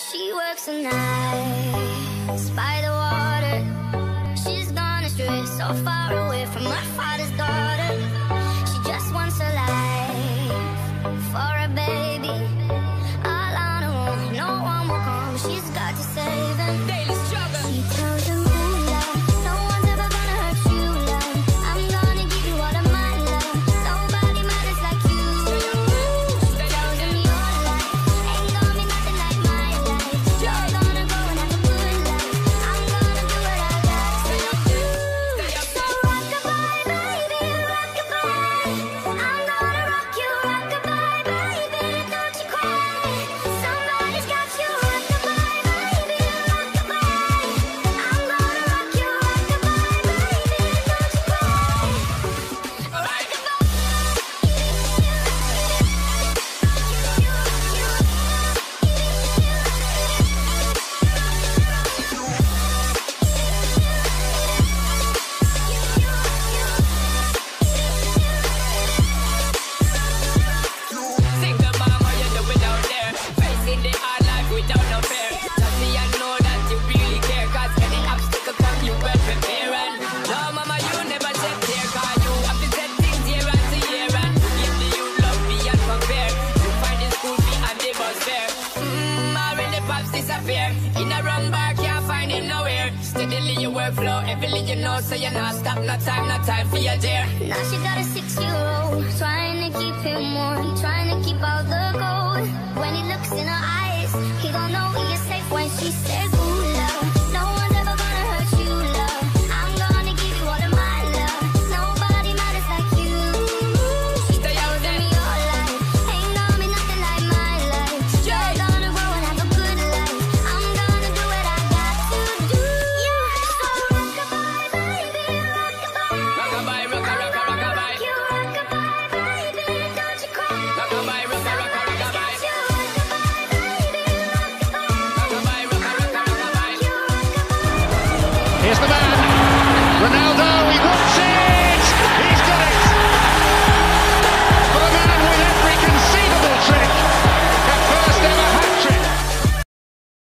She works the nights by the water. She's gone astray, so far away from her father's daughter. She just wants a life for a baby. All on her own, no one will come. She's got to save him. Daily struggle. She tells him, ooh, love, no one's ever gonna hurt you, love. I'm gonna give you all of my love. Nobody matters like you. She tells him your life ain't gonna be nothing like my life. You're gonna go and have a good life. I'm gonna do what I got to do. So rock-a-bye, baby, rock-a-bye. I'm gonna rock you, rock-a-bye, baby, don't you cry. Somebody's got you, rock-a-bye, baby, rock-a-bye. I'm gonna rock you, rock-a-bye, baby, don't you cry. Single mom, how you doing out there? Facing the hard life without no fear. Tell me I know that you really care, cause any obstacle come you well prepare. And no mama, you never said tear, cause you have to set things year after year. And if the you love me and compare, you find the school fee and the bus fare. Already pops disappear. In a wrong bar, can't find it nowhere. Steadily your workflow, everything you know, so you're not stop, no time for your dear. Now she got a 6-year-old, trying to keep him warm, trying to keep all the gold. When he looks in her eyes, he gon' know he is safe when she says, ooh, love, no one's ever gonna hurt you, love. I'm gonna give you all of my love. Nobody matters like you. She tells him your life ain't gonna be nothing like my life. You're gonna grow and have a good life. I'm gonna do what I got to do. So rock-a-bye, baby, rock-a-bye. Rock-a-bye, rock-a-rock-a, rock-a-bye. You rock-a-bye, baby, don't you cry. Rock-a-bye, rock-a-rock-a, rock-a-bye. You rock-a-bye, baby, rock-a-bye. Rock-a-bye, rock-a-rock-a, rock-a-bye. You rock-a-bye. Here's the man.